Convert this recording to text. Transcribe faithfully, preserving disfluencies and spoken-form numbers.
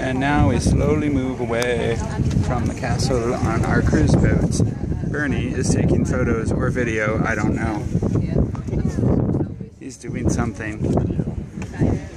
And now we slowly move away from the castle on our cruise boats. Bernie is taking photos or video, I don't know. He's doing something.